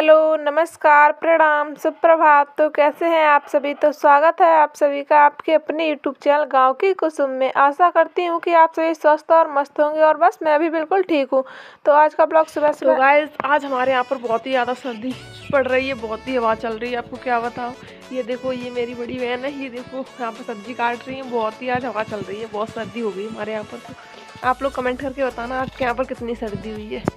Hello, नमस्कार, प्रणाम, सुप्रभात। तो कैसे हैं आप सभी। तो स्वागत है आप सभी का आपके अपने यूट्यूब चैनल गांव की कुसुम में। आशा करती हूँ कि आप सभी स्वस्थ और मस्त होंगे और बस मैं भी बिल्कुल ठीक हूँ। तो आज का ब्लॉग सुबह तो गाइस आज हमारे यहाँ पर बहुत ही ज़्यादा सर्दी पड़ रही है, बहुत ही हवा चल रही है। आपको क्या बताऊँ, ये देखो, ये मेरी बड़ी बहन है, ये देखो यहाँ पर सब्जी काट रही है। बहुत ही आज हवा चल रही है, बहुत सर्दी हो गई हमारे यहाँ पर। तो आप लोग कमेंट करके बताना आपके यहाँ पर कितनी सर्दी हुई है।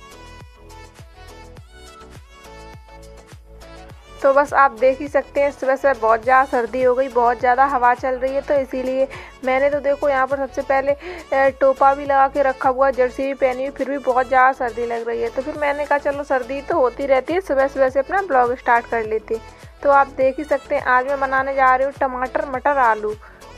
तो बस आप देख ही सकते हैं सुबह सुबह बहुत ज़्यादा सर्दी हो गई, बहुत ज़्यादा हवा चल रही है। तो इसीलिए मैंने तो देखो यहाँ पर सबसे पहले टोपा भी लगा के रखा हुआ, जर्सी भी पहनी हुई, फिर भी बहुत ज़्यादा सर्दी लग रही है। तो फिर मैंने कहा चलो सर्दी तो होती रहती है, सुबह सुबह से अपना ब्लॉग स्टार्ट कर लेती। तो आप देख ही सकते हैं आज मैं बनाने जा रही हूँ टमाटर मटर आलू।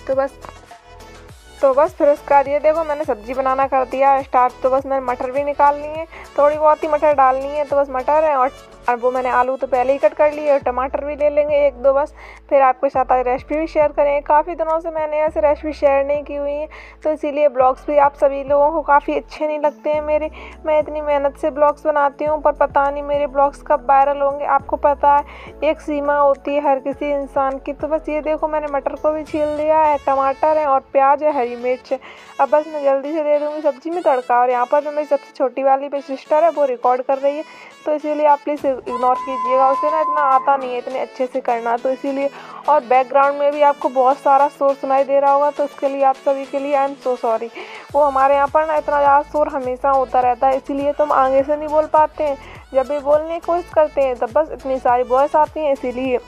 तो बस फिर उसके बाद ये देखो मैंने सब्जी बनाना कर दिया स्टार्ट। तो बस मैंने मटर भी निकालनी है, थोड़ी बहुत ही मटर डालनी है। तो बस मटर है और वो मैंने आलू तो पहले ही कट कर लिए और टमाटर भी ले लेंगे एक दो बस। फिर आपके साथ आज रेसिपी भी शेयर करेंगे। काफ़ी दिनों से मैंने ऐसे रेसिपी शेयर नहीं की हुई है, तो इसीलिए ब्लॉग्स भी आप सभी लोगों को काफ़ी अच्छे नहीं लगते हैं मेरे। मैं इतनी मेहनत से ब्लॉग्स बनाती हूँ, पर पता नहीं मेरे ब्लॉग्स कब वायरल होंगे। आपको पता है एक सीमा होती है हर किसी इंसान की। तो बस ये देखो मैंने मटर को भी छील लिया है, टमाटर है और प्याज है, हरी मिर्च है। अब बस मैं जल्दी से दे दूँगी सब्जी में तड़का। और यहाँ पर जो मेरी सबसे छोटी वाली भी सिस्टर है वो रिकॉर्ड कर रही है, तो इसीलिए आप प्लीज़ इग्नोर कीजिएगा, उसे ना इतना आता नहीं है इतने अच्छे से करना, तो इसीलिए। और बैकग्राउंड में भी आपको बहुत सारा शोर सुनाई दे रहा होगा, तो उसके लिए आप सभी के लिए आई एम सो सॉरी। वो हमारे यहाँ पर ना इतना ज़्यादा शोर हमेशा होता रहता है, इसीलिए तो हम आगे से नहीं बोल पाते हैं। जब भी बोलने की कोशिश करते हैं तब बस इतनी सारी वॉइस आती हैं, इसीलिए।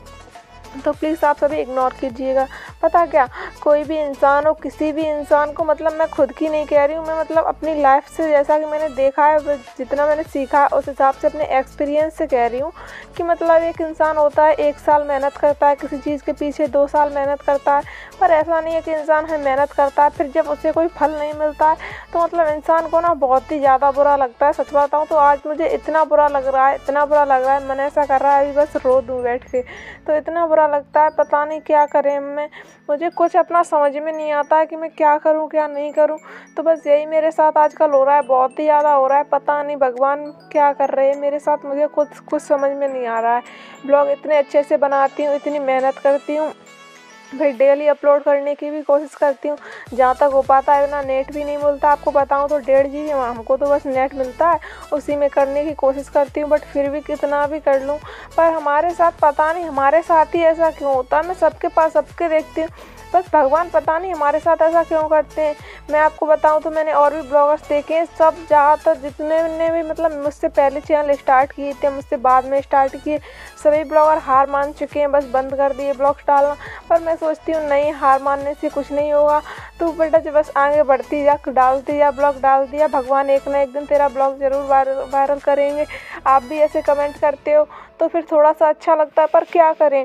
तो प्लीज़ आप सभी इग्नोर कीजिएगा। पता क्या, कोई भी इंसान हो, किसी भी इंसान को, मतलब मैं खुद की नहीं कह रही हूँ, मैं मतलब अपनी लाइफ से जैसा कि मैंने देखा है, जितना मैंने सीखा है उस हिसाब से अपने एक्सपीरियंस से कह रही हूँ कि मतलब एक इंसान होता है 1 साल मेहनत करता है किसी चीज़ के पीछे, 2 साल मेहनत करता है, पर ऐसा नहीं है कि इंसान है मेहनत करता है फिर जब उसे कोई फल नहीं मिलता है तो मतलब इंसान को ना बहुत ही ज़्यादा बुरा लगता है। सच बताऊँ तो आज मुझे इतना बुरा लग रहा है, इतना बुरा लग रहा है, मन ऐसा कर रहा है अभी बस रो दूँ बैठ के। तो इतना बुरा लगता है, पता नहीं क्या करें मैं, मुझे कुछ अपना समझ में नहीं आता है कि मैं क्या करूं क्या नहीं करूं। तो बस यही मेरे साथ आजकल हो रहा है, बहुत ही ज़्यादा हो रहा है। पता नहीं भगवान क्या कर रहे हैं मेरे साथ, मुझे कुछ समझ में नहीं आ रहा है। ब्लॉग इतने अच्छे से बनाती हूँ, इतनी मेहनत करती हूँ, फिर डेली अपलोड करने की भी कोशिश करती हूँ, जहाँ तक हो पाता है। ना नेट भी नहीं मिलता, आपको बताऊँ तो 1.5 GB हमको तो बस नेट मिलता है, उसी में करने की कोशिश करती हूँ। बट फिर भी कितना भी कर लूँ, पर हमारे साथ पता नहीं हमारे साथ ही ऐसा क्यों होता है। मैं सबके पास सबके देखती हूँ, बस भगवान पता नहीं हमारे साथ ऐसा क्यों करते हैं। मैं आपको बताऊं तो मैंने और भी ब्लॉगर्स देखे हैं, सब ज़्यादातर जितने ने भी मतलब मुझसे पहले चैनल स्टार्ट किए थे, मुझसे बाद में स्टार्ट किए, सभी ब्लॉगर हार मान चुके हैं, बस बंद कर दिए ब्लॉग्स डालना। पर मैं सोचती हूँ नहीं, हार मानने से कुछ नहीं होगा, तो बेटा जब बस आगे बढ़ती जा, डालती जा, ब्लॉग डाल दिया, भगवान एक ना एक दिन तेरा ब्लॉग ज़रूर वायरल करेंगे। आप भी ऐसे कमेंट करते हो तो फिर थोड़ा सा अच्छा लगता है, पर क्या करें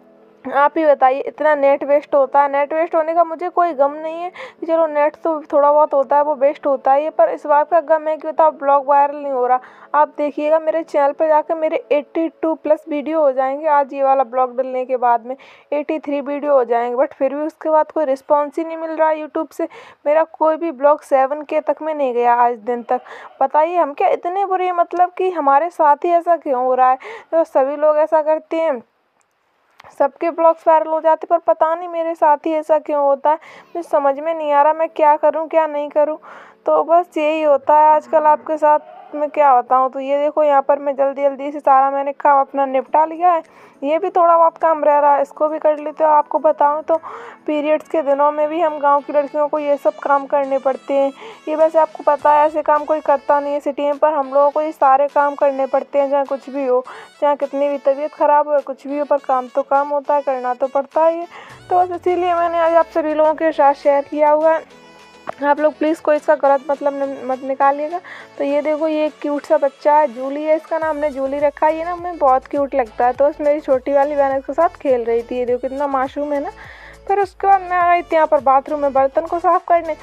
आप ही बताइए। इतना नेट वेस्ट होता है, नेट वेस्ट होने का मुझे कोई गम नहीं है कि चलो नेट तो थोड़ा बहुत होता है वो वेस्ट होता ही है, पर इस बात का गम है कि बताओ ब्लॉग वायरल नहीं हो रहा। आप देखिएगा मेरे चैनल पर जाकर मेरे 82+ वीडियो हो जाएंगे, आज ये वाला ब्लॉग डलने के बाद में 83 वीडियो हो जाएंगे, बट फिर भी उसके बाद कोई रिस्पॉन्स ही नहीं मिल रहा है यूट्यूब से। मेरा कोई भी ब्लॉग 7K तक में नहीं गया आज दिन तक। बताइए हम क्या इतने बुरे, मतलब कि हमारे साथ ही ऐसा क्यों हो रहा है। तो सभी लोग ऐसा करते हैं, सबके ब्लॉग्स वायरल हो जाते, पर पता नहीं मेरे साथ ही ऐसा क्यों होता है। मुझे समझ में नहीं आ रहा मैं क्या करूं क्या नहीं करूं। तो बस यही होता है आजकल आपके साथ, मैं क्या बताऊं। तो ये देखो यहाँ पर मैं जल्दी जल्दी से सारा मैंने काम अपना निपटा लिया है। ये भी थोड़ा बहुत काम रह रहा है, इसको भी कर लेते हो। आपको बताऊं तो पीरियड्स के दिनों में भी हम गांव की लड़कियों को ये सब काम करने पड़ते हैं। ये वैसे आपको पता है ऐसे काम कोई करता नहीं है सिटी में, पर हम लोगों को ये सारे काम करने पड़ते हैं, चाहे कुछ भी हो, चाहे कितनी भी तबीयत ख़राब हो, कुछ भी हो, पर काम तो काम होता है, करना तो पड़ता ही है। तो बस इसीलिए मैंने आज आप सभी लोगों के साथ शेयर किया हुआ है। आप लोग प्लीज़ कोई इसका गलत मतलब मत निकालिएगा। तो ये देखो ये एक क्यूट सा बच्चा है, जूली है इसका नाम, हमने जूली रखा है। ये ना हमें बहुत क्यूट लगता है, तो बस मेरी छोटी वाली बहन इसके साथ खेल रही थी। ये देखो कितना मासूम है ना। फिर उसके बाद मैं आई थी यहाँ पर बाथरूम में बर्तन को साफ़ करने।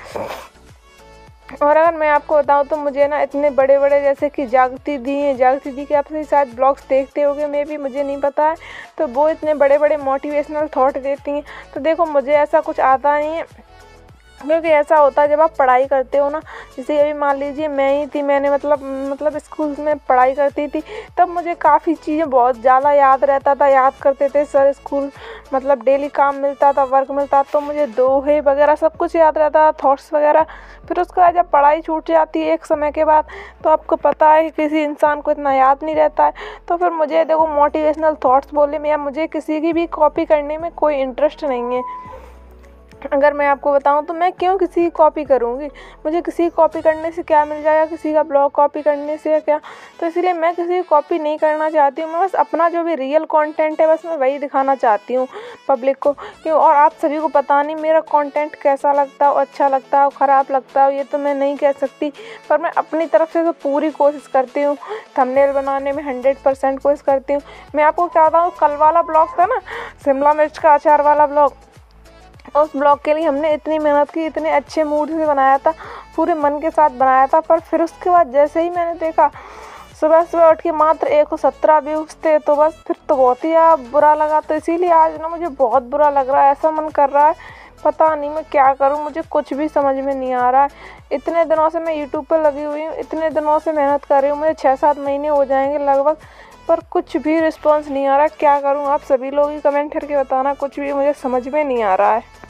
और अगर मैं आपको बताऊं तो मुझे ना इतने बड़े बड़े, जैसे कि जागती दी के आप शायद ब्लॉग्स देखते होंगे, मे भी मुझे नहीं पता है, तो वो इतने बड़े बड़े मोटिवेशनल थॉट देती हैं। तो देखो मुझे ऐसा कुछ आता नहीं है, क्योंकि ऐसा होता है जब आप पढ़ाई करते हो ना, जैसे अभी मान लीजिए मैं ही थी, मैंने मतलब स्कूल में पढ़ाई करती थी, तब मुझे काफ़ी चीज़ें बहुत ज़्यादा याद रहता था, याद करते थे सर। स्कूल मतलब डेली काम मिलता था, वर्क मिलता, तो मुझे दोहे वगैरह सब कुछ याद रहता था, थॉट्स वगैरह। फिर उसके बाद जब पढ़ाई छूट जाती है एक समय के बाद, तो आपको पता है कि किसी इंसान को इतना याद नहीं रहता है। तो फिर मुझे देखो मोटिवेशनल थॉट्स बोले में या मुझे किसी की भी कॉपी करने में कोई इंटरेस्ट नहीं है। अगर मैं आपको बताऊं तो मैं क्यों किसी की कॉपी करूंगी, मुझे किसी की कॉपी करने से क्या मिल जाएगा, किसी का ब्लॉग कॉपी करने से क्या। तो इसीलिए मैं किसी की कॉपी नहीं करना चाहती हूँ। मैं बस अपना जो भी रियल कंटेंट है बस मैं वही दिखाना चाहती हूँ पब्लिक को। क्यों, और आप सभी को पता नहीं मेरा कंटेंट कैसा लगता हो, अच्छा लगता हो, ख़राब लगता हो, ये तो मैं नहीं कह सकती। पर मैं अपनी तरफ से तो पूरी कोशिश करती हूँ, थंबनेल बनाने में 100% कोशिश करती हूँ। मैं आपको क्या बताऊँ, कल वाला ब्लॉग था ना, शिमला मिर्च का अचार वाला ब्लॉग, उस ब्लॉग के लिए हमने इतनी मेहनत की, इतने अच्छे मूड से बनाया था, पूरे मन के साथ बनाया था। पर फिर उसके बाद जैसे ही मैंने देखा सुबह सुबह उठ के मात्र 117 व्यूज़ थे, तो बस फिर तो बहुत ही बुरा लगा। तो इसीलिए आज ना मुझे बहुत बुरा लग रहा है, ऐसा मन कर रहा है पता नहीं मैं क्या करूं, मुझे कुछ भी समझ में नहीं आ रहा है। इतने दिनों से मैं यूट्यूब पर लगी हुई हूँ, इतने दिनों से मेहनत कर रही हूँ, मुझे 6-7 महीने हो जाएंगे लगभग, पर कुछ भी रिस्पॉन्स नहीं आ रहा। क्या करूँ, आप सभी लोग ही कमेंट करके बताना, कुछ भी मुझे समझ में नहीं आ रहा है।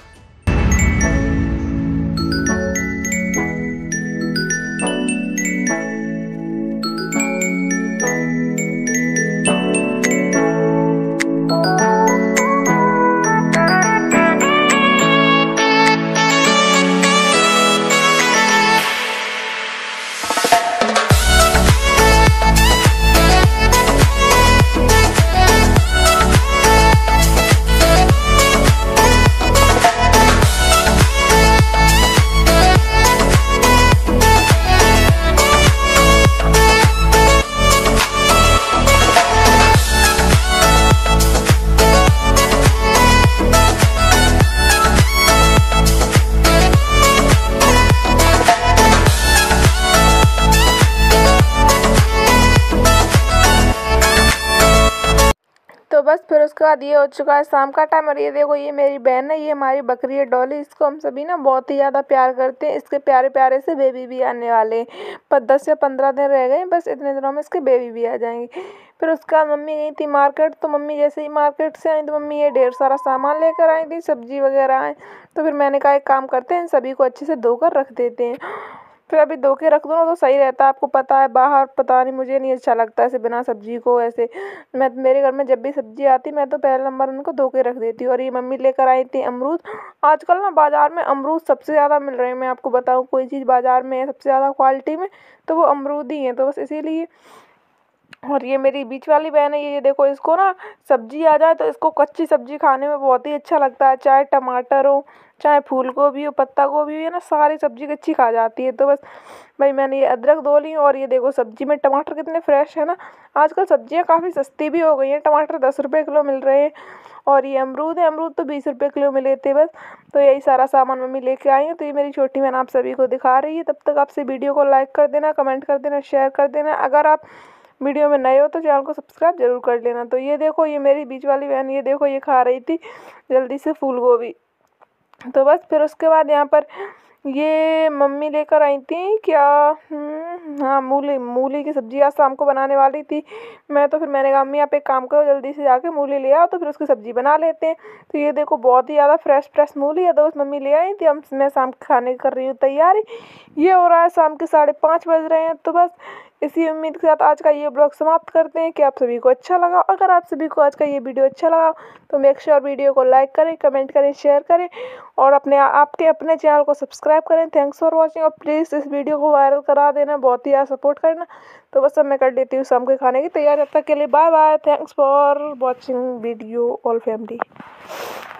तो बस फिर उसके बाद ये हो चुका है शाम का टाइम, और ये देखो ये मेरी बहन है, ये हमारी बकरी है डॉली। इसको हम सभी ना बहुत ही ज़्यादा प्यार करते हैं। इसके प्यारे प्यारे से बेबी भी आने वाले हैं, पर 10 या 15 दिन रह गए, बस इतने दिनों में इसके बेबी भी आ जाएंगे। फिर उसके बाद मम्मी गई थी मार्केट, तो मम्मी जैसे ही मार्केट से आई तो मम्मी ये ढेर सारा सामान लेकर आई थी, सब्जी वगैरह आए। तो फिर मैंने कहा एक काम करते हैं, सभी को अच्छे से धोकर रख देते हैं। फिर अभी धो के रख दो ना तो सही रहता है। आपको पता है बाहर पता नहीं, मुझे नहीं अच्छा लगता ऐसे बिना सब्जी को। ऐसे मैं, मेरे घर में जब भी सब्जी आती मैं तो पहले नंबर उनको धो के रख देती हूँ। और ये मम्मी लेकर आई थी अमरूद। आजकल ना बाज़ार में अमरूद सबसे ज़्यादा मिल रहे हैं। मैं आपको बताऊँ, कोई चीज़ बाज़ार में है सबसे ज़्यादा क्वालिटी में तो वो अमरूद ही है, तो बस इसीलिए। और ये मेरी बीच वाली बहन है, ये देखो इसको ना सब्जी आ जाए तो इसको कच्ची सब्जी खाने में बहुत ही अच्छा लगता है, चाहे टमाटर हो, चाहे फूल गोभी हो, पत्ता गोभी हो, ये ना सारी सब्जी कच्ची खा जाती है। तो बस भाई मैंने ये अदरक धो ली, और ये देखो सब्जी में टमाटर कितने फ्रेश है ना। आजकल सब्जियां काफ़ी सस्ती भी हो गई हैं, टमाटर 10 रुपये किलो मिल रहे हैं। और ये अमरूद है, अमरूद तो 20 रुपये किलो मिले थे बस। तो यही सारा सामान मम्मी लेके आई है। तो ये मेरी छोटी बहन आप सभी को दिखा रही है। तब तक आपसे वीडियो को लाइक कर देना, कमेंट कर देना, शेयर कर देना। अगर आप वीडियो में नए हो तो चैनल को सब्सक्राइब जरूर कर लेना। तो ये देखो ये मेरी बीच वाली बहन, ये देखो ये खा रही थी जल्दी से फूल गोभी। तो बस फिर उसके बाद यहाँ पर ये मम्मी लेकर आई थी क्या, हाँ मूली, मूली की सब्ज़ी आज शाम को बनाने वाली थी मैं। तो फिर मैंने कहा अम्मी आप एक काम करो, जल्दी से जाके मूली ले आओ तो फिर उसकी सब्ज़ी बना लेते हैं। तो ये देखो बहुत ही ज़्यादा फ्रेश फ्रेश मूली है, तो बस मम्मी ले आई थी। अब मैं शाम के खाने की कर रही हूँ तैयारी। ये हो रहा है शाम के 5:30 बज रहे हैं। तो बस इसी उम्मीद के साथ आज का ये ब्लॉग समाप्त करते हैं कि आप सभी को अच्छा लगा। अगर आप सभी को आज का ये वीडियो अच्छा लगा तो मेक श्योर वीडियो को लाइक करें, कमेंट करें, शेयर करें, और आपके अपने चैनल को सब्सक्राइब करें। थैंक्स फॉर वॉचिंग, और प्लीज़ इस वीडियो को वायरल करा देना, बहुत ही ज़्यादा सपोर्ट करना। तो बस अब मैं कर देती हूँ शाम के खाने की तैयारी। तब तक के लिए bye bye, thanks for watching video all family.